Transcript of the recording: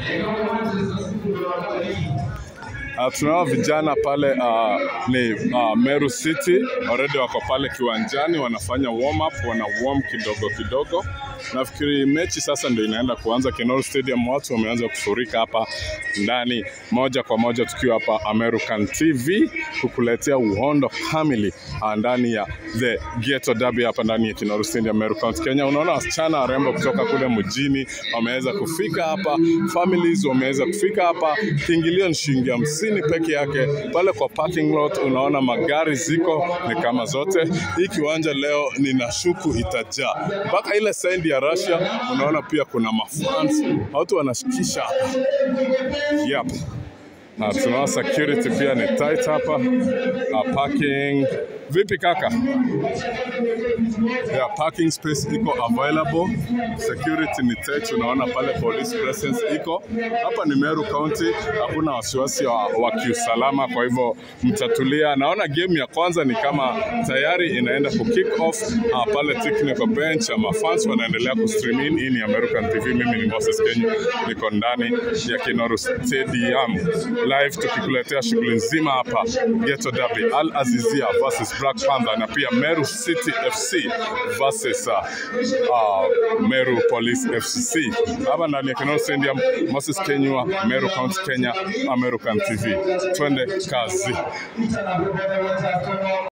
Tunao vijana pale ni Meru City, already wako pale kiwanjani wanafanya warm up, wana warm kidogo. Nafikiri mechi sasa ndio inaenda kuanza. Kinoru Stadium watu wameanza kufurika hapa ndani, moja kwa moja tukiwa hapa American TV kukuletea uhondo kamili ndani ya the Ghetto Derby hapa ndani ya Kinoru Stadium, Meru County, Kenya. Unaona wasichana warembo kutoka kule mjini wameweza kufika hapa, families wameweza kufika hapa. Kiingilio ni shilingi 50 peke yake. Pale kwa parking lot unaona magari ziko ni kama zote. Hii kiwanja leo ninashuku itajaa mpaka ile side ya Russia. Unaona pia kuna mafans, watu wanashikisha hapa. Yep. Na tunaona security pia ni tight hapa. Parking vipi kaka? Yeah, parking space iko available. Security ni tight, unaona pale police presence iko. Hapa ni Meru County, hakuna wasiwasi wa kiusalama, kwa hivyo mtatulia. Naona game ya kwanza ni kama tayari inaenda ku kick off. Pale technical bench ama fans wanaendelea ku stream in. Hii ni American TV, mimi ni Moses Kenya, niko ndani ya Kinoru Stadium live tukikuletea shughuli nzima hapa. Ghetto Derby, AZIZIA versus Black Panther, na pia Meru City FC versus Meru Police FC. Hapa ndani ya Kinoru Stadium, Moses Kenya, Meru County, Kenya, American TV. Twende kazi.